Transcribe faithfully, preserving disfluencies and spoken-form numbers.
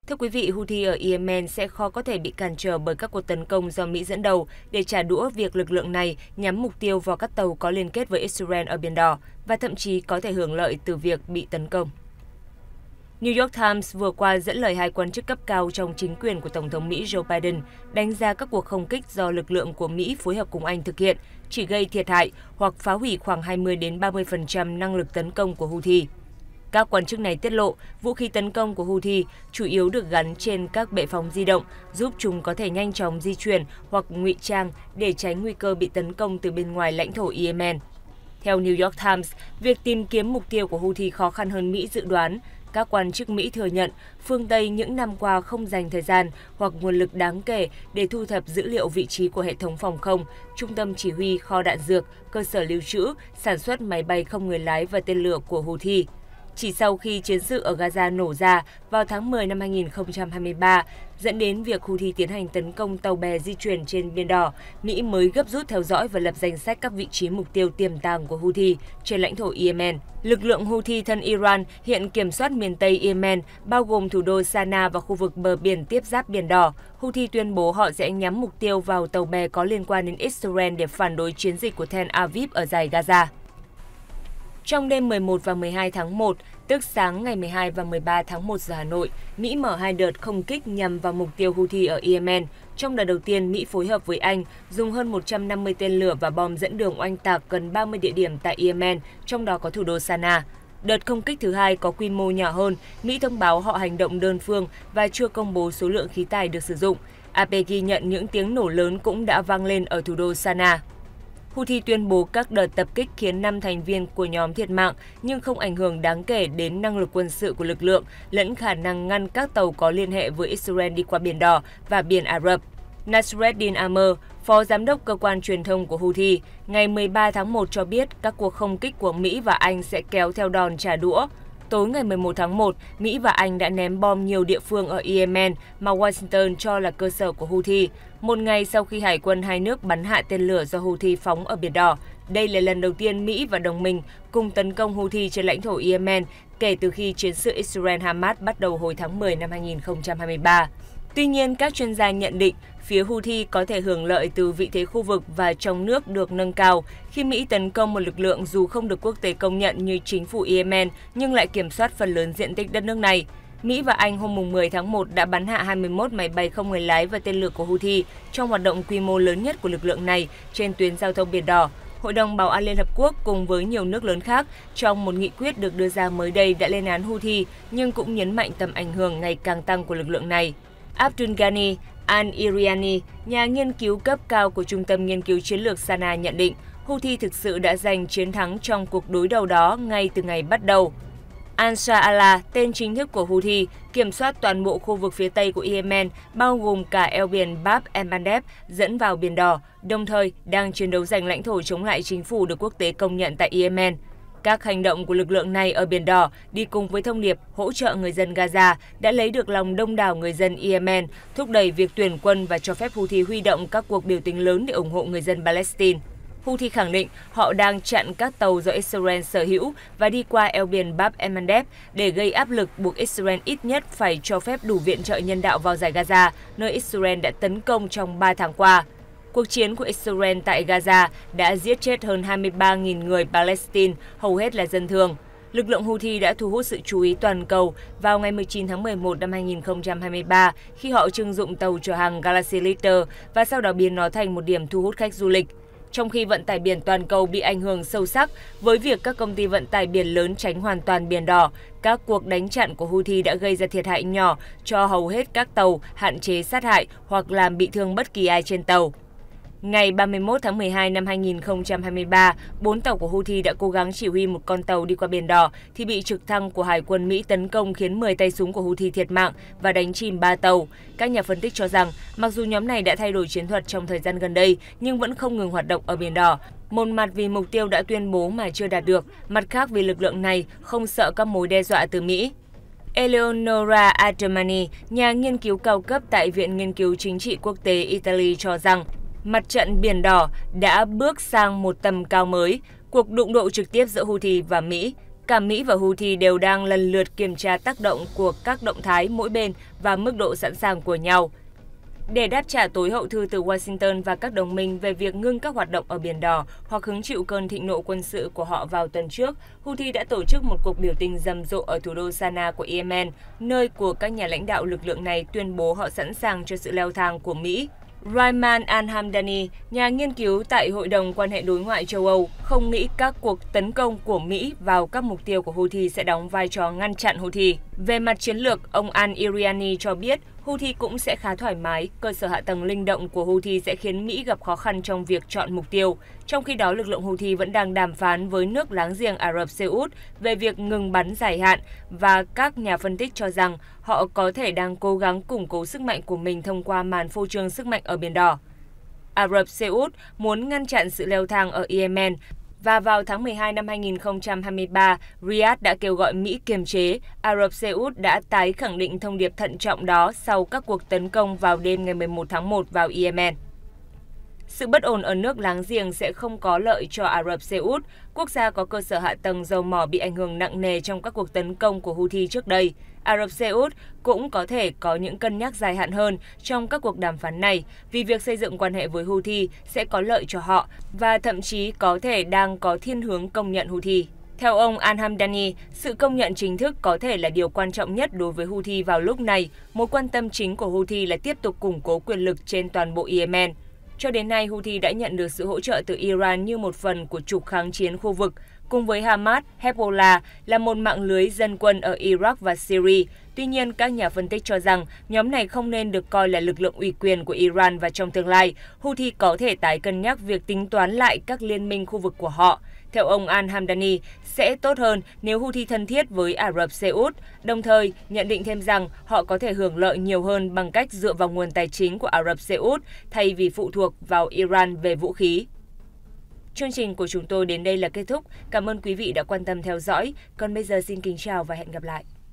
Thưa quý vị, Houthi ở Yemen sẽ khó có thể bị cản trở bởi các cuộc tấn công do Mỹ dẫn đầu để trả đũa việc lực lượng này nhắm mục tiêu vào các tàu có liên kết với Israel ở Biển Đỏ và thậm chí có thể hưởng lợi từ việc bị tấn công. New York Times vừa qua dẫn lời hai quan chức cấp cao trong chính quyền của Tổng thống Mỹ Joe Biden đánh giá các cuộc không kích do lực lượng của Mỹ phối hợp cùng Anh thực hiện chỉ gây thiệt hại hoặc phá hủy khoảng hai mươi đến ba mươi phần trăm năng lực tấn công của Houthi. Các quan chức này tiết lộ vũ khí tấn công của Houthi chủ yếu được gắn trên các bệ phóng di động, giúp chúng có thể nhanh chóng di chuyển hoặc ngụy trang để tránh nguy cơ bị tấn công từ bên ngoài lãnh thổ Yemen. Theo New York Times, việc tìm kiếm mục tiêu của Houthi khó khăn hơn Mỹ dự đoán. Các quan chức Mỹ thừa nhận phương Tây những năm qua không dành thời gian hoặc nguồn lực đáng kể để thu thập dữ liệu vị trí của hệ thống phòng không, trung tâm chỉ huy, kho đạn dược, cơ sở lưu trữ, sản xuất máy bay không người lái và tên lửa của Houthi. Chỉ sau khi chiến sự ở Gaza nổ ra vào tháng mười năm hai nghìn không trăm hai mươi ba, dẫn đến việc Houthi tiến hành tấn công tàu bè di chuyển trên Biển Đỏ, Mỹ mới gấp rút theo dõi và lập danh sách các vị trí mục tiêu tiềm tàng của Houthi trên lãnh thổ Yemen. Lực lượng Houthi thân Iran hiện kiểm soát miền Tây Yemen, bao gồm thủ đô Sanaa và khu vực bờ biển tiếp giáp Biển Đỏ. Houthi tuyên bố họ sẽ nhắm mục tiêu vào tàu bè có liên quan đến Israel để phản đối chiến dịch của Tel Aviv ở dải Gaza. Trong đêm mười một và mười hai tháng một, tức sáng ngày mười hai và mười ba tháng một giờ Hà Nội, Mỹ mở hai đợt không kích nhằm vào mục tiêu Houthi ở Yemen. Trong đợt đầu tiên, Mỹ phối hợp với Anh dùng hơn một trăm năm mươi tên lửa và bom dẫn đường oanh tạc gần ba mươi địa điểm tại Yemen, trong đó có thủ đô Sanaa. Đợt không kích thứ hai có quy mô nhỏ hơn, Mỹ thông báo họ hành động đơn phương và chưa công bố số lượng khí tài được sử dụng. a pê ghi nhận những tiếng nổ lớn cũng đã vang lên ở thủ đô Sanaa. Houthi tuyên bố các đợt tập kích khiến năm thành viên của nhóm thiệt mạng nhưng không ảnh hưởng đáng kể đến năng lực quân sự của lực lượng lẫn khả năng ngăn các tàu có liên hệ với Israel đi qua Biển Đỏ và Biển Ả Rập. Nasreddin Amer, phó giám đốc cơ quan truyền thông của Houthi, ngày mười ba tháng một cho biết các cuộc không kích của Mỹ và Anh sẽ kéo theo đòn trả đũa. Tối ngày mười một tháng một, Mỹ và Anh đã ném bom nhiều địa phương ở Yemen mà Washington cho là cơ sở của Houthi, một ngày sau khi hải quân hai nước bắn hạ tên lửa do Houthi phóng ở Biển Đỏ. Đây là lần đầu tiên Mỹ và đồng minh cùng tấn công Houthi trên lãnh thổ Yemen kể từ khi chiến sự Israel-Hamas bắt đầu hồi tháng mười năm hai nghìn không trăm hai mươi ba. Tuy nhiên, các chuyên gia nhận định phía Houthi có thể hưởng lợi từ vị thế khu vực và trong nước được nâng cao khi Mỹ tấn công một lực lượng dù không được quốc tế công nhận như chính phủ Yemen nhưng lại kiểm soát phần lớn diện tích đất nước này. Mỹ và Anh hôm mười tháng một đã bắn hạ hai mươi mốt máy bay không người lái và tên lửa của Houthi trong hoạt động quy mô lớn nhất của lực lượng này trên tuyến giao thông Biển Đỏ. Hội đồng Bảo an Liên Hợp Quốc cùng với nhiều nước lớn khác trong một nghị quyết được đưa ra mới đây đã lên án Houthi nhưng cũng nhấn mạnh tầm ảnh hưởng ngày càng tăng của lực lượng này. Abdul Ghani Al-Iriani, nhà nghiên cứu cấp cao của Trung tâm Nghiên cứu Chiến lược Sanaa nhận định Houthi thực sự đã giành chiến thắng trong cuộc đối đầu đó ngay từ ngày bắt đầu. Ansar Allah, tên chính thức của Houthi, kiểm soát toàn bộ khu vực phía tây của Yemen, bao gồm cả eo biển Bab el-Mandeb dẫn vào Biển Đỏ, đồng thời đang chiến đấu giành lãnh thổ chống lại chính phủ được quốc tế công nhận tại Yemen. Các hành động của lực lượng này ở Biển Đỏ đi cùng với thông điệp hỗ trợ người dân Gaza đã lấy được lòng đông đảo người dân Yemen, thúc đẩy việc tuyển quân và cho phép Houthi huy động các cuộc biểu tình lớn để ủng hộ người dân Palestine. Houthi khẳng định họ đang chặn các tàu do Israel sở hữu và đi qua eo biển Bab el-Mandeb để gây áp lực buộc Israel ít nhất phải cho phép đủ viện trợ nhân đạo vào dải Gaza, nơi Israel đã tấn công trong ba tháng qua. Cuộc chiến của Israel tại Gaza đã giết chết hơn hai mươi ba nghìn người Palestine, hầu hết là dân thường. Lực lượng Houthi đã thu hút sự chú ý toàn cầu vào ngày mười chín tháng mười một năm hai nghìn không trăm hai mươi ba khi họ trưng dụng tàu chở hàng Galaxy Leader và sau đó biến nó thành một điểm thu hút khách du lịch. Trong khi vận tải biển toàn cầu bị ảnh hưởng sâu sắc với việc các công ty vận tải biển lớn tránh hoàn toàn Biển Đỏ, các cuộc đánh chặn của Houthi đã gây ra thiệt hại nhỏ cho hầu hết các tàu, hạn chế sát hại hoặc làm bị thương bất kỳ ai trên tàu. Ngày ba mươi mốt tháng mười hai năm hai nghìn không trăm hai mươi ba, bốn tàu của Houthi đã cố gắng chỉ huy một con tàu đi qua Biển Đỏ thì bị trực thăng của Hải quân Mỹ tấn công khiến mười tay súng của Houthi thiệt mạng và đánh chìm ba tàu. Các nhà phân tích cho rằng, mặc dù nhóm này đã thay đổi chiến thuật trong thời gian gần đây nhưng vẫn không ngừng hoạt động ở Biển Đỏ. Một mặt vì mục tiêu đã tuyên bố mà chưa đạt được, mặt khác vì lực lượng này không sợ các mối đe dọa từ Mỹ. Eleonora Artemani, nhà nghiên cứu cao cấp tại Viện Nghiên cứu Chính trị Quốc tế Italy cho rằng, mặt trận Biển Đỏ đã bước sang một tầm cao mới, cuộc đụng độ trực tiếp giữa Houthi và Mỹ Cả Mỹ và Houthi đều đang lần lượt kiểm tra tác động của các động thái mỗi bên và mức độ sẵn sàng của nhau. Để đáp trả tối hậu thư từ Washington và các đồng minh về việc ngưng các hoạt động ở Biển Đỏ hoặc hứng chịu cơn thịnh nộ quân sự của họ vào tuần trước, Houthi đã tổ chức một cuộc biểu tình rầm rộ ở thủ đô Sanaa của Yemen, nơi của các nhà lãnh đạo lực lượng này tuyên bố họ sẵn sàng cho sự leo thang của Mỹ. Rayman al-Hamdani, nhà nghiên cứu tại Hội đồng quan hệ đối ngoại châu Âu, không nghĩ các cuộc tấn công của Mỹ vào các mục tiêu của Houthi sẽ đóng vai trò ngăn chặn Houthi. Về mặt chiến lược, ông al-Iriani cho biết Houthi cũng sẽ khá thoải mái, cơ sở hạ tầng linh động của Houthi sẽ khiến Mỹ gặp khó khăn trong việc chọn mục tiêu. Trong khi đó, lực lượng Houthi vẫn đang đàm phán với nước láng giềng Ả Rập Xê Út về việc ngừng bắn dài hạn và các nhà phân tích cho rằng họ có thể đang cố gắng củng cố sức mạnh của mình thông qua màn phô trương sức mạnh ở Biển Đỏ. Ả Rập Xê Út muốn ngăn chặn sự leo thang ở Yemen, và vào tháng mười hai năm hai nghìn không trăm hai mươi ba, Riyadh đã kêu gọi Mỹ kiềm chế. Ả Rập Xê Út đã tái khẳng định thông điệp thận trọng đó sau các cuộc tấn công vào đêm ngày mười một tháng một vào Yemen. Sự bất ổn ở nước láng giềng sẽ không có lợi cho Ả Rập Xê Út, quốc gia có cơ sở hạ tầng dầu mỏ bị ảnh hưởng nặng nề trong các cuộc tấn công của Houthi trước đây. Ả Rập Xê Út cũng có thể có những cân nhắc dài hạn hơn trong các cuộc đàm phán này, vì việc xây dựng quan hệ với Houthi sẽ có lợi cho họ và thậm chí có thể đang có thiên hướng công nhận Houthi. Theo ông al-Hamdani, sự công nhận chính thức có thể là điều quan trọng nhất đối với Houthi vào lúc này. Mối quan tâm chính của Houthi là tiếp tục củng cố quyền lực trên toàn bộ Yemen. Cho đến nay, Houthi đã nhận được sự hỗ trợ từ Iran như một phần của trục kháng chiến khu vực, cùng với Hamas, Hezbollah là một mạng lưới dân quân ở Iraq và Syria. Tuy nhiên, các nhà phân tích cho rằng nhóm này không nên được coi là lực lượng ủy quyền của Iran, và trong tương lai, Houthi có thể tái cân nhắc việc tính toán lại các liên minh khu vực của họ. Theo ông al-Hamdani, sẽ tốt hơn nếu Houthi thân thiết với Ả Rập Xê Út, đồng thời nhận định thêm rằng họ có thể hưởng lợi nhiều hơn bằng cách dựa vào nguồn tài chính của Ả Rập Xê Út thay vì phụ thuộc vào Iran về vũ khí. Chương trình của chúng tôi đến đây là kết thúc. Cảm ơn quý vị đã quan tâm theo dõi. Còn bây giờ xin kính chào và hẹn gặp lại.